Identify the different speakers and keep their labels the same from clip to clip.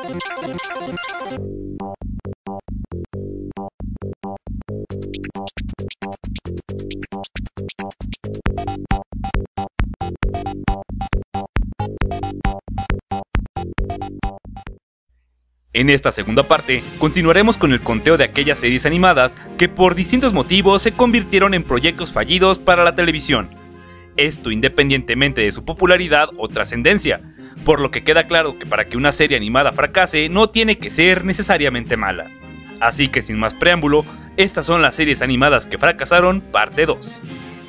Speaker 1: En esta segunda parte, continuaremos con el conteo de aquellas series animadas que por distintos motivos se convirtieron en proyectos fallidos para la televisión. Esto independientemente de su popularidad o trascendencia, por lo que queda claro que para que una serie animada fracase no tiene que ser necesariamente mala. Así que sin más preámbulo, estas son las series animadas que fracasaron, parte 2.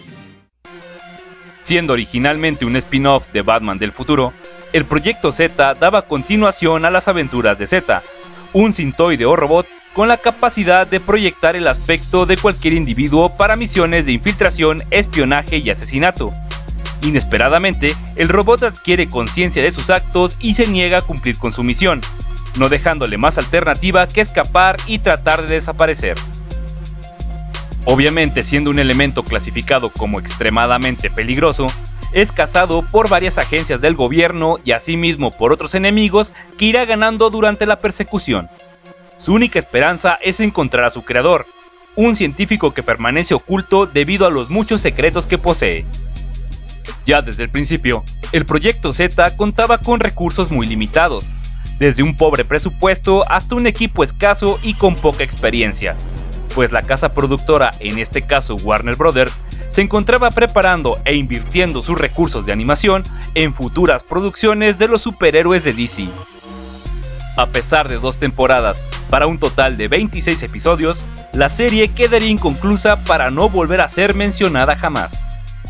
Speaker 1: Siendo originalmente un spin-off de Batman del futuro, el Proyecto Z daba continuación a las aventuras de Z, un sintoide o robot con la capacidad de proyectar el aspecto de cualquier individuo para misiones de infiltración, espionaje y asesinato. Inesperadamente, el robot adquiere conciencia de sus actos y se niega a cumplir con su misión, no dejándole más alternativa que escapar y tratar de desaparecer. Obviamente, siendo un elemento clasificado como extremadamente peligroso, es cazado por varias agencias del gobierno y asimismo por otros enemigos que irá ganando durante la persecución. Su única esperanza es encontrar a su creador, un científico que permanece oculto debido a los muchos secretos que posee. Ya desde el principio, el Proyecto Z contaba con recursos muy limitados, desde un pobre presupuesto hasta un equipo escaso y con poca experiencia, pues la casa productora, en este caso Warner Brothers, se encontraba preparando e invirtiendo sus recursos de animación en futuras producciones de los superhéroes de DC. A pesar de 2 temporadas, para un total de 26 episodios, la serie quedaría inconclusa para no volver a ser mencionada jamás.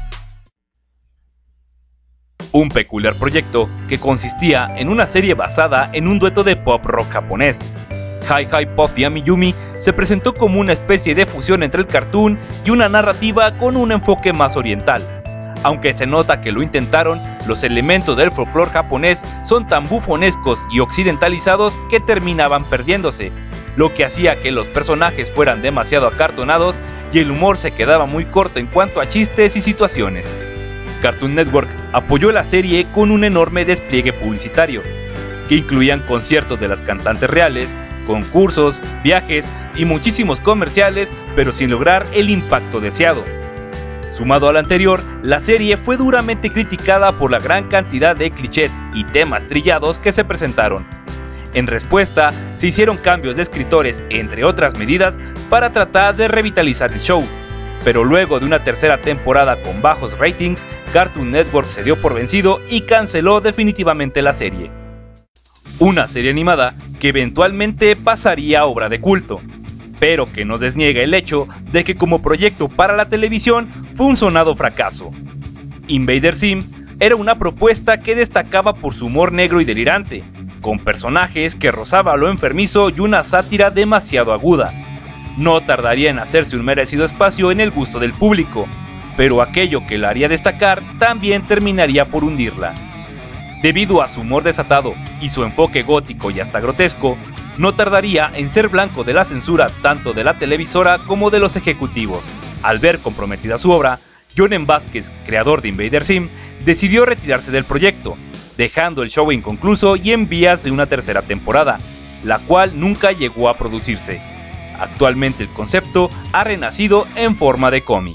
Speaker 1: Un peculiar proyecto que consistía en una serie basada en un dueto de pop rock japonés. Hi Hi Puff y Amiyumi se presentó como una especie de fusión entre el cartoon y una narrativa con un enfoque más oriental. Aunque se nota que lo intentaron, los elementos del folclore japonés son tan bufonescos y occidentalizados que terminaban perdiéndose, lo que hacía que los personajes fueran demasiado acartonados y el humor se quedaba muy corto en cuanto a chistes y situaciones. Cartoon Network apoyó la serie con un enorme despliegue publicitario, que incluían conciertos de las cantantes reales, concursos, viajes y muchísimos comerciales, pero sin lograr el impacto deseado. Sumado al anterior, la serie fue duramente criticada por la gran cantidad de clichés y temas trillados que se presentaron. En respuesta, se hicieron cambios de escritores, entre otras medidas, para tratar de revitalizar el show. Pero luego de una tercera temporada con bajos ratings, Cartoon Network se dio por vencido y canceló definitivamente la serie. Una serie animada que eventualmente pasaría a obra de culto, pero que no desniega el hecho de que como proyecto para la televisión fue un sonado fracaso. Invader Zim era una propuesta que destacaba por su humor negro y delirante, con personajes que rozaba lo enfermizo y una sátira demasiado aguda. No tardaría en hacerse un merecido espacio en el gusto del público, pero aquello que la haría destacar también terminaría por hundirla. Debido a su humor desatado y su enfoque gótico y hasta grotesco, no tardaría en ser blanco de la censura tanto de la televisora como de los ejecutivos. Al ver comprometida su obra, Jhonen Vázquez, creador de Invader Zim, decidió retirarse del proyecto, dejando el show inconcluso y en vías de una tercera temporada, la cual nunca llegó a producirse. Actualmente el concepto ha renacido en forma de cómic.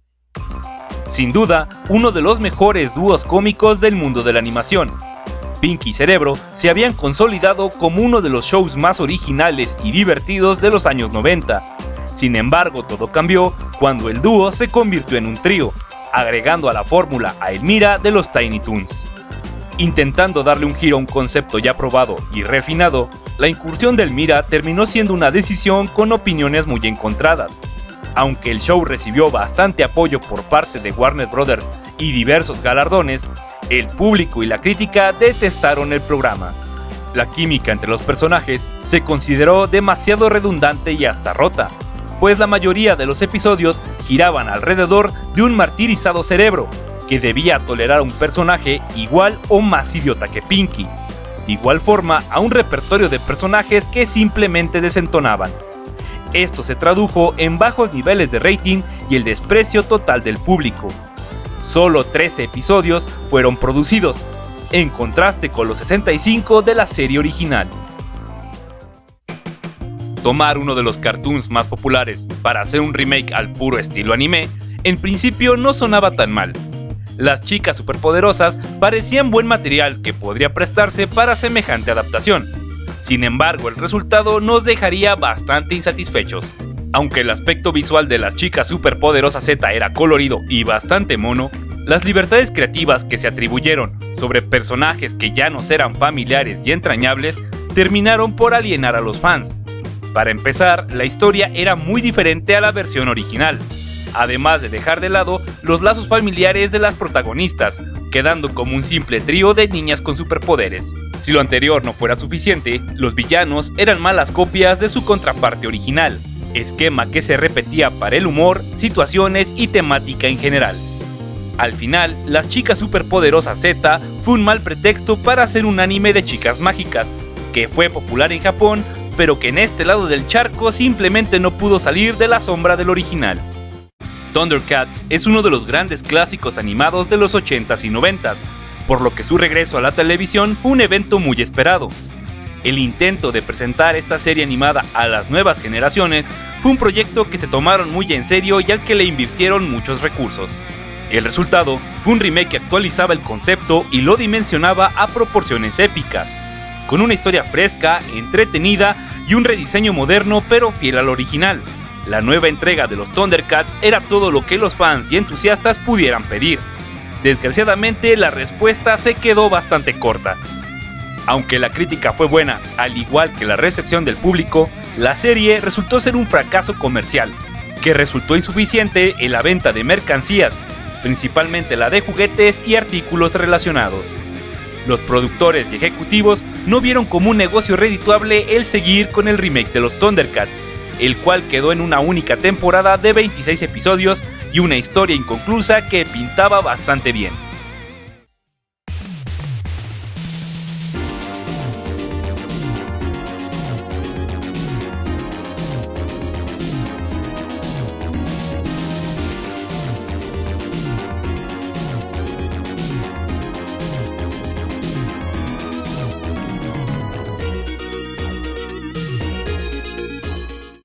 Speaker 1: Sin duda, uno de los mejores dúos cómicos del mundo de la animación. Pinky y Cerebro se habían consolidado como uno de los shows más originales y divertidos de los años 90. Sin embargo, todo cambió cuando el dúo se convirtió en un trío, agregando a la fórmula a Elmira de los Tiny Toons. Intentando darle un giro a un concepto ya probado y refinado, la incursión de Elmira terminó siendo una decisión con opiniones muy encontradas. Aunque el show recibió bastante apoyo por parte de Warner Brothers y diversos galardones, el público y la crítica detestaron el programa. La química entre los personajes se consideró demasiado redundante y hasta rota, pues la mayoría de los episodios giraban alrededor de un martirizado cerebro, que debía tolerar a un personaje igual o más idiota que Pinky. De igual forma a un repertorio de personajes que simplemente desentonaban. Esto se tradujo en bajos niveles de rating y el desprecio total del público. Solo 13 episodios fueron producidos, en contraste con los 65 de la serie original. Tomar uno de los cartoons más populares para hacer un remake al puro estilo anime, en principio no sonaba tan mal. Las chicas superpoderosas parecían buen material que podría prestarse para semejante adaptación. Sin embargo, el resultado nos dejaría bastante insatisfechos. Aunque el aspecto visual de las chicas superpoderosas Z era colorido y bastante mono, las libertades creativas que se atribuyeron sobre personajes que ya nos eran familiares y entrañables terminaron por alienar a los fans. Para empezar, la historia era muy diferente a la versión original, además de dejar de lado los lazos familiares de las protagonistas, quedando como un simple trío de niñas con superpoderes. Si lo anterior no fuera suficiente, los villanos eran malas copias de su contraparte original, esquema que se repetía para el humor, situaciones y temática en general. Al final, Las Chicas Superpoderosas Z fue un mal pretexto para hacer un anime de chicas mágicas, que fue popular en Japón, pero que en este lado del charco simplemente no pudo salir de la sombra del original. Thundercats es uno de los grandes clásicos animados de los 80s y 90s, por lo que su regreso a la televisión fue un evento muy esperado. El intento de presentar esta serie animada a las nuevas generaciones fue un proyecto que se tomaron muy en serio y al que le invirtieron muchos recursos. El resultado fue un remake que actualizaba el concepto y lo dimensionaba a proporciones épicas, con una historia fresca, entretenida y un rediseño moderno pero fiel al original. La nueva entrega de los Thundercats era todo lo que los fans y entusiastas pudieran pedir. Desgraciadamente, la respuesta se quedó bastante corta. Aunque la crítica fue buena, al igual que la recepción del público, la serie resultó ser un fracaso comercial, que resultó insuficiente en la venta de mercancías, principalmente la de juguetes y artículos relacionados. Los productores y ejecutivos no vieron como un negocio redituable el seguir con el remake de los Thundercats, el cual quedó en una única temporada de 26 episodios y una historia inconclusa que pintaba bastante bien.